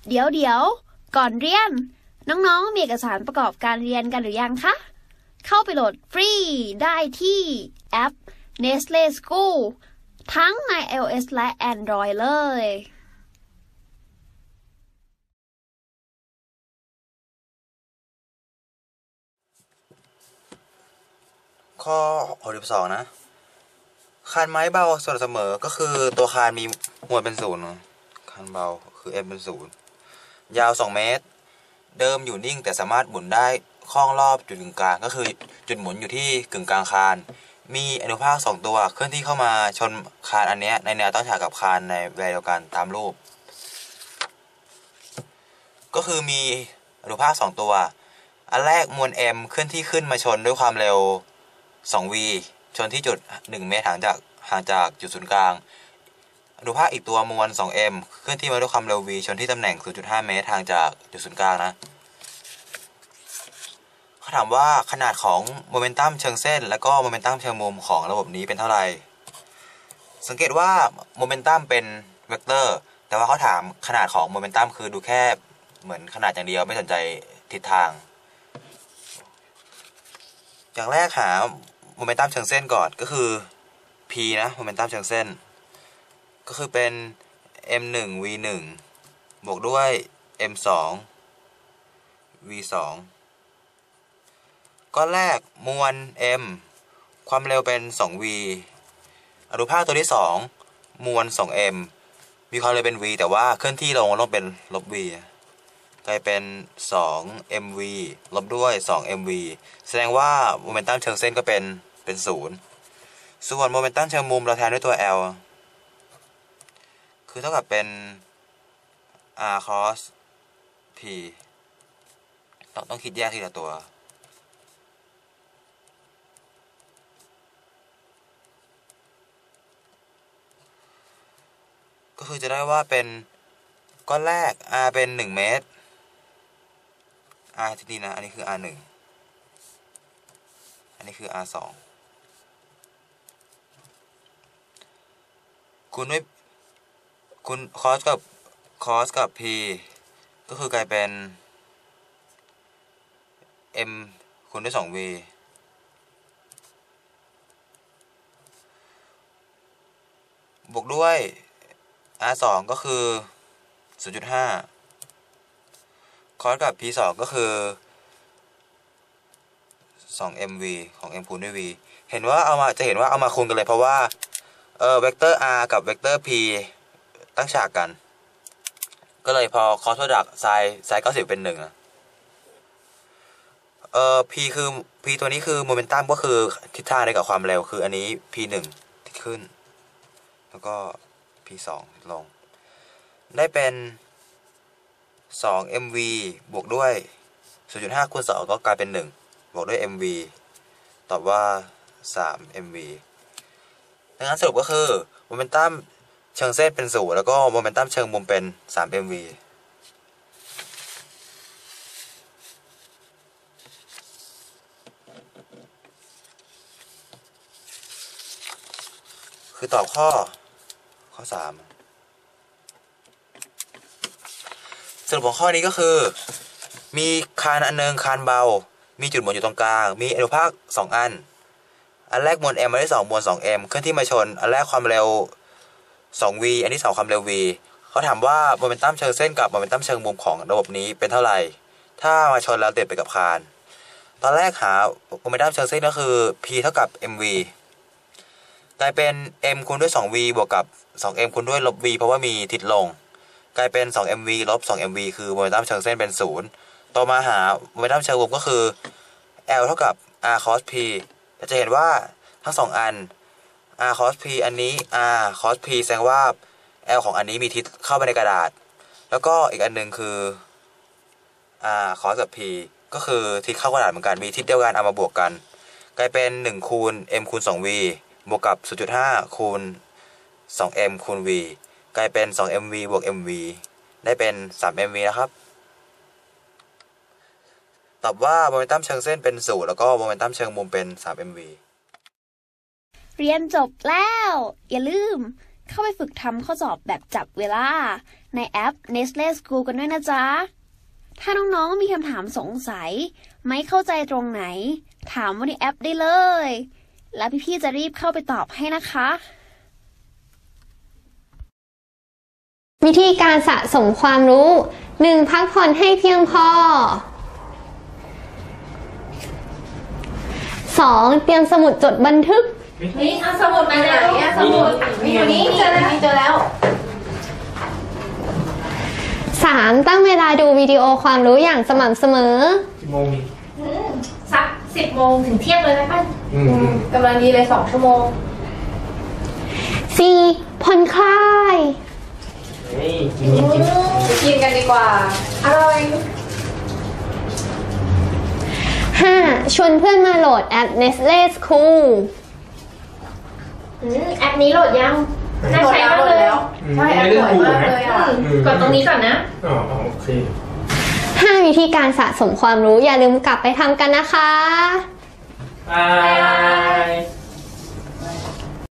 เดี๋ยวก่อนเรียนน้องๆมีเอกสารประกอบการเรียนกันหรือยังคะเข้าไปโหลดฟรีได้ที่แอป Nestle School ทั้งใน iOS และ Android เลยข้อ62นะคานไม้เบาส่วนเสมอก็คือตัวคานมีมวลเป็นศูนย์คานเบาคือ m เป็นศูนย์ยาว2 เมตรเดิมอยู่นิ่งแต่สามารถหมุนได้คล้องรอบจุดกึ่งกลางก็คือจุดหมุนอยู่ที่กึ่งกลางคานมีอนุภาค2ตัวเคลื่อนที่เข้ามาชนคานอันนี้ในแนวตั้งฉากกับคานในเวลาเดียวกันตามรูปก็คือมีอนุภาค2ตัวอันแรกมวล m เคลื่อนที่ขึ้นมาชนด้วยความเร็ว2v ชนที่จุด1 เมตรห่างจากจุดศูนย์กลางอนุภาคอีกตัวมวล 2m เคลื่อนที่มาด้วยความเร็ว v ชนที่ตำแหน่ง 0.5 เมตรห่างจากจุดศูนย์กลางนะเขาถามว่าขนาดของโมเมนตัมเชิงเส้นและก็โมเมนตัมเชิงมุมของระบบนี้เป็นเท่าไหร่สังเกตว่าโมเมนตัมเป็นเวกเตอร์แต่ว่าเขาถามขนาดของโมเมนตัมคือดูแค่เหมือนขนาดอย่างเดียวไม่สนใจทิศทางอย่างแรกหาโมเมนตัมเชิงเส้นก่อนก็คือ p นะโมเมนตัมเชิงเส้นก็คือเป็น m1 v1 บวกด้วย m2 v2 ก้อนแรกมวล m ความเร็วเป็น 2v อนุภาคตัวที่2มวล 2m มีความเร็วเป็น v แต่ว่าเคลื่อนที่ลงต้องเป็นลบ v กลายเป็น 2mv ลบด้วย 2mv แสดงว่าโมเมนตัมเชิงเส้นก็เป็น0ส่วนโมเมนตัมเชิงมุมเราแทนด้วยตัว L คือเท่ากับเป็น r cos p ต้องคิดแยกทีละตัวก็คือจะได้ว่าเป็นก้อนแรก r เป็น1 เมตร r ที่นี่นะอันนี้คือ r1 อันนี้คือ r2 คูณด้วยคูณ cos กับ p ก็คือกลายเป็น m คูณด้วย 2v บวกด้วย r2 ก็คือ 0.5 cos กับ p2 ก็คือ 2mv ของ m คูณด้วย v เห็นว่าจะเห็นว่าเอามาคูณกันเลยเพราะว่าเวกเตอร์ r กับเวกเตอร์ p ตั้งฉากกันก็เลยพอ cos product sin 90เป็น1p คือ p ตัวนี้คือโมเมนตัมก็คือทิศทางเดียวกับความเร็วคืออันนี้ p1 ที่ขึ้นแล้วก็ p2 ลงได้เป็น 2mv บวกด้วย 0.5 คูณ 2ก็กลายเป็น1บวกด้วย mv ตอบว่า 3mv ดังนั้นสรุปก็คือโมเมนตัมเชิงเส้นเป็น0แล้วก็โมเมนตัมเชิงมุมเป็น 3mv คือตอบข้อ3สรุปของข้อนี้ก็คือมีคานอันนึงคานเบามีจุดหมุนอยู่ตรงกลางมีอนุภาค2อันแรกมวล m อันที่2มวล 2m เคลื่อนที่มาชนอันแรกความเร็ว 2v อันที่2ความเร็ว v เขาถามว่าโมเมนตัมเชิงเส้นกับโมเมนตัมเชิงมุมของระบบนี้เป็นเท่าไหร่ถ้ามาชนแล้วติดไปกับคานตอนแรกหาโมเมนตัมเชิงเส้นก็คือ p เท่ากับ mv กลายเป็น m คูณด้วย 2v บวกกับ 2m คูณด้วยลบ v เพราะว่ามีทิศลงกลายเป็น 2mv ลบ 2mv คือโมเมนตัมเชิงเส้นเป็น0ต่อมาหาโมเมนตัมเชิงมุมก็คือ L เท่ากับ r cos p จะเห็นว่าทั้ง2อัน r cos p อันนี้ r cos p แสดงว่า L ของอันนี้มีทิศเข้าไปในกระดาษแล้วก็อีกอันนึงคือ r cos กับ p ก็คือทิศเข้ากระดาษเหมือนกันมีทิศเดียวกันเอามาบวกกันกลายเป็น1คูณ m คูณ 2v บวกกับ 0.5 คูณ 2m คูณ v กลายเป็น 2mv บวก mv ได้เป็น 3mv นะครับตอบว่าโมเมนตัมเชิงเส้นเป็น0แล้วก็โมเมนตัมเชิงมุมเป็น 3mv เรียนจบแล้วอย่าลืมเข้าไปฝึกทำข้อสอบแบบจับเวลาในแอป Nestle School กันด้วยนะจ๊ะถ้าน้องๆมีคำถามสงสัยไม่เข้าใจตรงไหนถามว่าในแอปได้เลยแล้วพี่ๆจะรีบเข้าไปตอบให้นะคะวิธีการสะสมความรู้ 1. พักผ่อนให้เพียงพอ 2. เตรียมสมุดจดบันทึกนี่เอาสมุดมาไหนอะสมุดมีอยู่นี่เจอแล้ว 3. ตั้งเวลาดูวิดีโอความรู้อย่างสม่ำเสมอกี่โมงมีสัก10 โมงถึงเที่ยงเลยนะคะกำลังดีเลย2 ชั่วโมง 4. ผ่อนคลายเฮ้ยกินกินกันดีกว่า อร่อย 5. ชวนเพื่อนมาโหลดแอป Nestle School แอปนี้โหลดยังน่าใช้มากเลยใช่แอปสวยมากเลยอ่ะกดตรงนี้ก่อนนะอ๋อโอเค 5. วิธีการสะสมความรู้อย่าลืมกลับไปทำกันนะคะบาย